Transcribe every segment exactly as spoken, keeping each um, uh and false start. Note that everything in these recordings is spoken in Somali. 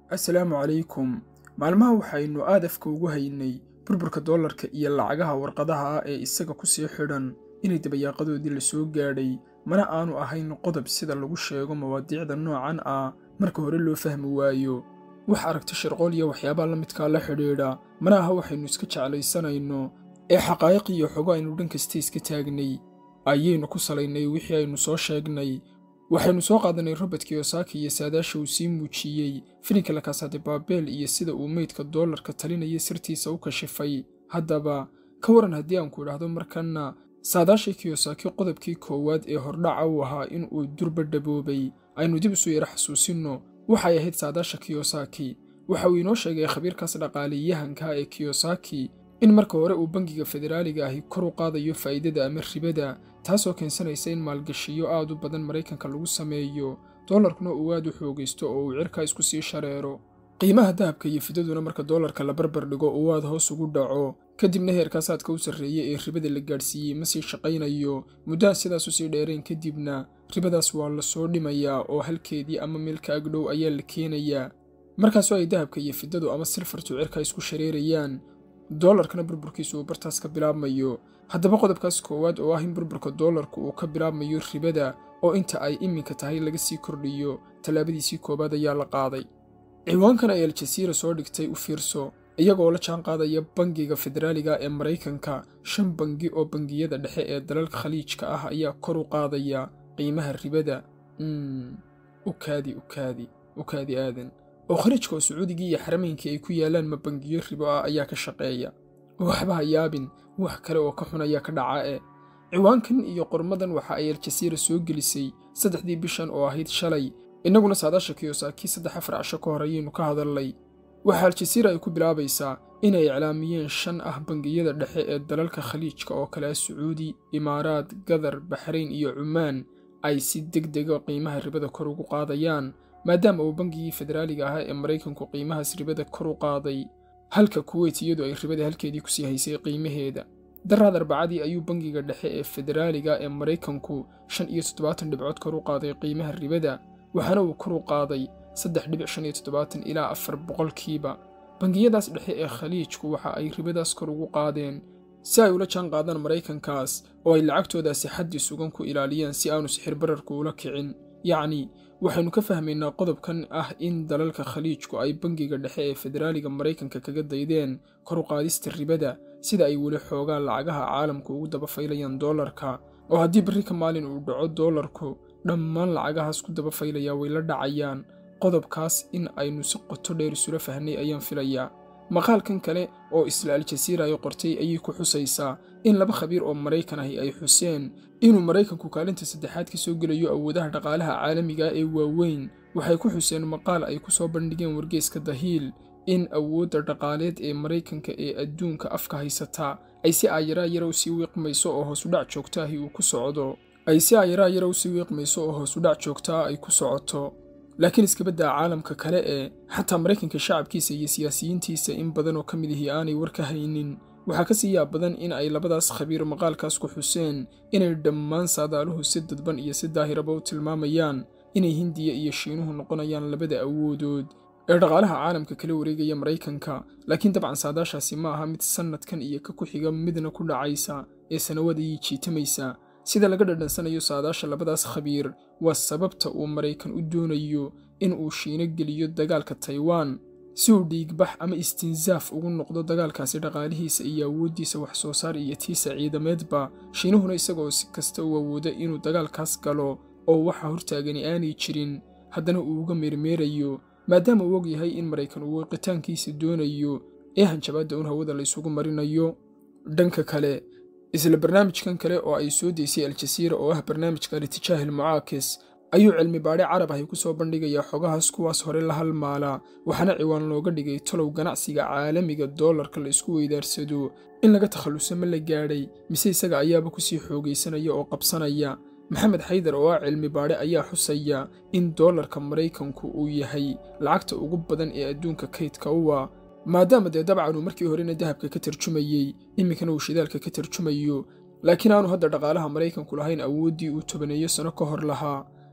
Assalaamu calaykum. Maalmaha waxaynu aadafka ugu haynay burburka doolarka iyo lacagaha warqadaha ah ee isaga ku sii xidhan inay dabayaaqadoodii la soo gaadhay, mana aanu ahayn qodob sida lagu sheego mawaadiicda noocan ah marka hore loo fahmi waayo. Wax aragti sharqool iyo waxyaabaha la midkaa la xidhiidha, mana aha waxaynu iska jeclaysanayno, ee xaqaa'iq iyo xogo aynu dhan kasta iska taagnay ayaynu ku salaynay wixii aynu soo sheegnay. Waxaynu soo qaadanay Robert Kiyosaki iyo saadaasha uu sii muujiyey filimka La Casa de Papel iyo sida uu meydka doolarka talinaya sirtiisa u kashifay. Haddaba, ka waran haddii aan ku idhaahdo markanna saadaashii Kiyosaki qodobkii koowaad ee hordhaca uu ahaa in uu durba dhaboobay. Aynu dib isu yara xasuusinno waxay ahayd saadaasha Kiyosaki. Waxa uu inoo sheegay khabiirkaas dhaqaaliyahanka ee Kiyosaki in marka hore uu bangiga federaaliga ahi kor u qaadayo faa'iidada ama ribada, taasoo keensanaysa in maalgashiyo aad u badan Maraykanka lagu sameeyo, doolarkuna uu aad u xoogaysto oo uu cirka isku sii shareero. Qiimaha dahabka iyo fidaduna marka doolarka la barbar dhigo uu aad hoos ugu dhaco, kadibna heerkaas aadka u sarreeyay ee ribada la gaadhsiiyey ma sii shaqaynayo. Muddaha sidaas u sii dheerayn kadibna ribadaas waa la soo dhimayaa oo halkeedii ama meel ka agdhow ayaa la keenayaa. Markaasoo ay dahabka iyo fidadu ama silfartu cirka isku shareerayaan, doolarkana burburkiisu uu bartaas ka bilaabmayo. Haddaba qodobkaas koowaad oo ah in burburka doolarku uu ka bilaabmayo ribada oo inta ay iminka tahay laga sii kordhiyo, tallaabadiisii koowaad ayaa la qaaday. Ciwaankan ay Al Jazeera soo dhigtay u fiirso, iyagoo la jaan qaadaya bangiga federaaliga ee Maraykanka. Shan bangi oo bangiyada dhexe ee dalalka khaliijka ah ayaa kor u qaadaya qiimaha ribada. Mm, ukaadi ukaadi ukaadi aadan oo khaliijka oo Sacuudigii iyo Xarameynka ay ku yaalaan ma bangiyo ribo ah ayaa ka shaqeeya. Waxba ha yaabin, wax kale oo ka xun ayaa ka dhaca ee. Ciwaankan iyo qormadan waxa ay Al Jazeera soo gelisay saddexdii bishan oo ahayd shalay. Innaguna saadaasha Kiyosaki saddex afar casho ka hor ayaynu ka hadalnay. Waxa Al Jazeera ay ku bilaabaysaa inay iclaamiyeen shan ah bangiyada dhexe ee dalalka khaliijka oo kale ah Sacuudi, Imaaraad, Qatar, Baxrayn iyo Cumaan ay si degdega qiimaha ribada kor ugu qaadayaan, maadaama uu bangigii federaaliga ahaa ee Maraykanku qiimahaas ribada kor u qaaday, halka Kuwait iyadu ay ribada halkeedii ku sii haysay qiimaheeda. Daraad Arbacadii ayuu bangiga dhexe ee federaaliga ee Maraykanku shan iyo toddobaatan dhibcood kor u qaaday qiimaha ribada, waxaana uu kor u qaaday saddex dhibic shan iyo toddobaatan ilaa afar boqolkiiba. Bangiyadaas dhexe ee khaliijku waxa ay ribadaas kor ugu qaadeen si ay ula jaan qaadaan Maraykankaas oo ay lacagtoodaasi xaddi sugan ku ilaaliyaan si aanu sixir bararku ula kicin. Yacni, waxaynu ka fahmaynaa qodobkan ah in dalalka khaliijku ay bangiga dhexe ee federaaliga Maraykanka kaga daydeen kor u qaadista ribada, sida ay weli xoogaa lacagaha caalamku ugu daba faylayaan doolarka, oo haddii berri ka maalin uu dhaco doolarku, dhammaan lacagahaas ku daba faylaya way la dhacayaan. Qodobkaas in aynu si qoto dheer isula fahnay ayaan filayaa. Maqaalkan kale oo isla Al Jazeera ay qortay ayay ku xusaysaa in laba khabiir oo Maraykan ahi ay xuseen inuu Maraykanku kaalinta saddexaad ka soo gelayo awoodaha dhaqaalaha caalamiga ee waaweyn. Waxay ku xuseen maqaal ay ku soo bandhigeen wargeyska The Hill in awoodda dhaqaaleed ee Maraykanka ee adduunka afka haysata ay si aayaraa yara u sii wiiqmayso oo hoos u dhac joogto ahi uu ku socdo. ay si aayaraa yara u sii wiiqmayso oo hoos u dhac joogto ah ay ku socoto. laakiin iska baddaa caalamka kale ee xataa Maraykanka shacabkiisa iyo siyaasiyiintiisa in badan oo ka mid ihi aanay war ka haynin. waxaa ka sii yaab badan in ay labadaas khabiir maqaalkaas ku xuseen inay dhammaan saadaaluhu si dadban iyo si daahiraba u tilmaamayaan inay Hindiya iyo Shiinuhu noqonayaan labada awoodood ee dhaqaalaha caalamka kala wareegaya Maraykanka. laakiin dabcan saadaashaasi ma aha mid sanadkan iyo ka ku xiga midna ku dhacaysa ee sanawada ay jiitamaysa. sida laga dhadhansanayo saadaasha labadaas khabiir waa sababta uu Maraykan u doonayo in uu Shiina geliyo dagaalka Taiwan si uu dhiigbax ama istinzaaf ugu noqdo dagaalkaasi dhaqaalihiisa iyo awooddiisa wax soo saar iyo tiisa ciidameedba. Shiinuhuna isagoo si kasta u awooda inuu dagaalkaas galo oo waxa hortaagani aanay jirin, haddana uu uga meermeerayo maadaama uu og yahay in Maraykan uu qitaankiisa doonayo ee hanjabaadda un hawada la isugu marinayo. dhanka kale, isla barnaamijkan kale oo ay soo deysay Al Jazeera oo ah barnaamijka Al-Itijaah al-Mucaakis ayuu cilmi baadhe carab ahi ku soo bandhigayaa xogahaas kuwaas hore la halmaala, waxaana ciwaan looga dhigay talow ganacsiga caalamiga doolarka la isku weydaarsado in laga takhalluso ma la gaadhay mise isaga ayaaba ku sii xoogaysanaya oo qabsanaya. Maxamed Xaydar oo ah cilmi baadhe ayaa xusaya in doolarka Maraykanku uu yahay lacagta ugu badan ee adduunka kaydka u ah, maadaama dee dabcan uu markii horena dahabka ka tarjumayey, iminkana uu shidaalka ka tarjumayo, laakiin aanu hadda dhaqaalaha Maraykanku lahayn awooddii uu tobaneeyo sano ka hor lahaa.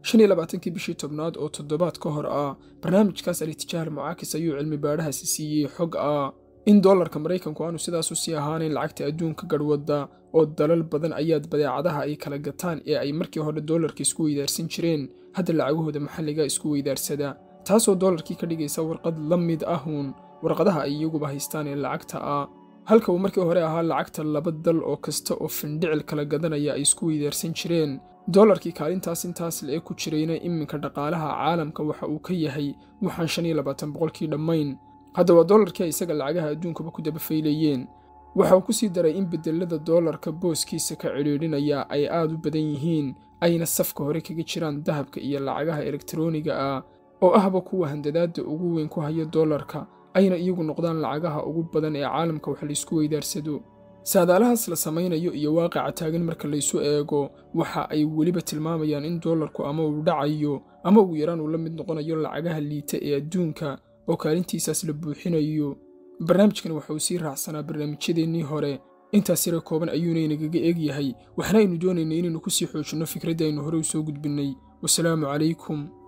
shan iyo labaatankii bishii tobnaad oo toddobaad ka hor ah barnaamijkaas al-itijaah al-mucaakis ayuu cilmi baadhahaasi siiyey xog ah in doolarka Maraykanku aanu sidaas u sii ahaanayn lacagta adduunka garwadda oo dalal badan ayaad badeecadaha ay kala gataan ee ay markii hore doolarka isku weydaarsan jireen hadda lacagahooda maxalliga isku weydaarsada taasoo doolarkii ka dhigaysa warqad la mid ahuun warqadaha ay iyaguba haystaan ee lacagta ah halka uu markii hore ahaa lacagta laba dal oo kasta oo findhicil kala gadanaya ay isku weydaarsan jireen doolarkii kaalintaas intaas la-eg ku jirayna iminka dhaqaalaha caalamka waxa uu ka yahay waxaan shan iyo labaatan boqolkii dhammayn hadda waa doolarkii ay isaga lacagaha adduunkuba ku daba faylayeen waxa uu ku sii daray in beddelada doolarka booskiisa ka cidhiidhinaya ay aad u badan yihiin ayna safka hore kaga jiraan dahabka iyo lacagaha elektarooniga ah oo ahba kuwa handadaadda ugu weyn ku haya doolarka ayna iyagu noqdaan lacagaha ugu badan ee caalamka wax laysku weydaarsado saadaalahaas la samaynayo iyo waaqica taagan marka laysu eego waxa ay weliba tilmaamayaan in doolarku ama uu dhacayo ama ugu yaraan uu la mid noqonayo lacagaha liita ee adduunka oo kaalintiisaas la buuxinayo barnaamijkan waxa uu sii raacsanaa barnaamijyadeennii hore intaas yara kooban ayuuna inagaga eeg yahay waxna aynu doonaynay inaynu ku sii xoojinno fikradda aynu hore u soo gudbinnay wasalaamu calaykum